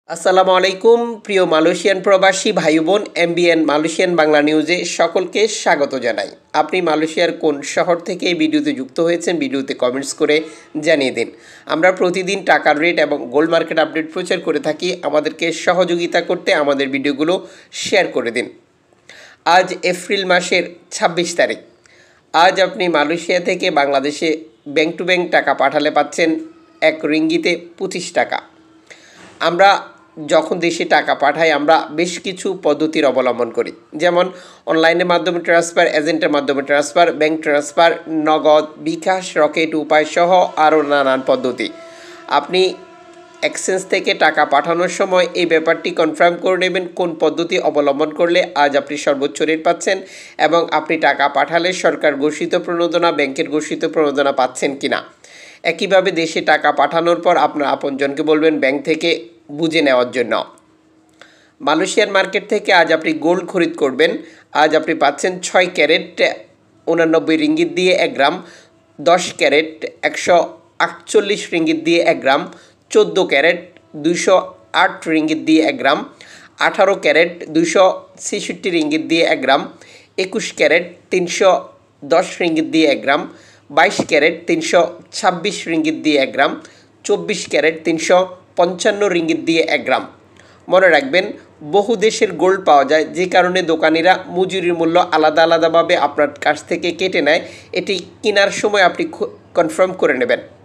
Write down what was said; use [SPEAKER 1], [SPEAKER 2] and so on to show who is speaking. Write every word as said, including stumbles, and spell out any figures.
[SPEAKER 1] আসসালামু আলাইকুম প্রিয় মালয়েশিয়ান প্রবাসী ভাই বোন এমবিএন মালয়েশিয়ান বাংলা নিউজে সকলকে স্বাগত জানাই। আপনি মালয়েশিয়ার কোন শহর থেকে এই ভিডিওতে যুক্ত হয়েছেন ভিডিওতে কমেন্টস করে জানিয়ে দিন। আমরা প্রতিদিন টাকার রেট এবং গোল্ড মার্কেট আপডেট প্রচার করে থাকি। আমাদেরকে সহযোগিতা করতে আমাদের ভিডিওগুলো শেয়ার করে দিন। আজ এপ্রিল মাসের ছাব্বিশ তারিখ। আজ আপনি মালয়েশিয়া থেকে বাংলাদেশে ব্যাংক টু ব্যাংক টাকা পাঠালে পাচ্ছেন এক রিঙ্গিতে পঁচিশ টাকা। আমরা যখন দেশে টাকা পাঠাই আমরা বেশ কিছু পদ্ধতির অবলম্বন করি, যেমন অনলাইনের মাধ্যমে ট্রান্সফার, এজেন্টের মাধ্যমে ট্রান্সফার, ব্যাংক ট্রান্সফার, নগদ, বিকাশ, রকেট উপায় সহ আরও নানান পদ্ধতি। আপনি এক্সচেঞ্জ থেকে টাকা পাঠানোর সময় এই ব্যাপারটি কনফার্ম করে নেবেন কোন পদ্ধতি অবলম্বন করলে আজ আপনি সর্বোচ্চ রেট পাচ্ছেন এবং আপনি টাকা পাঠালে সরকার ঘোষিত প্রণোদনা, ব্যাংকের ঘোষিত প্রণোদনা পাচ্ছেন কিনা। একইভাবে দেশে টাকা পাঠানোর পর আপনার আপনজনকে বলবেন ব্যাংক থেকে বুঝে নেওয়ার জন্য। মালয়েশিয়ার মার্কেট থেকে আজ আপনি গোল্ড খরিদ করবেন। আজ আপনি পাচ্ছেন ছয় ক্যারেট উনানব্বই রিঙ্গিত দিয়ে এক গ্রাম, দশ ক্যারেট একশো আটচল্লিশ রিঙ্গিত দিয়ে এক গ্রাম, চোদ্দো ক্যারেট দুইশো আট রিঙ্গিত দিয়ে এক গ্রাম, আঠারো ক্যারেট দুইশো ছেষট্টি রিঙ্গিত দিয়ে এক গ্রাম, একুশ ক্যারেট তিনশো দশ রিঙ্গিত দিয়ে এক গ্রাম, বাইশ ক্যারেট তিনশো ছাব্বিশ রিঙ্গিত দিয়ে এক গ্রাম, চব্বিশ ক্যারেট তিনশো পঞ্চান্ন রিঙ্গিত দিয়ে এক গ্রাম। মনে রাখবেন, বহু দেশের গোল্ড পাওয়া যায়, যে কারণে দোকানিরা মজুরির মূল্য আলাদা আলাদাভাবে আপনার কাছ থেকে কেটে নেয়। এটি কেনার সময় আপনি কনফার্ম করে নেবেন।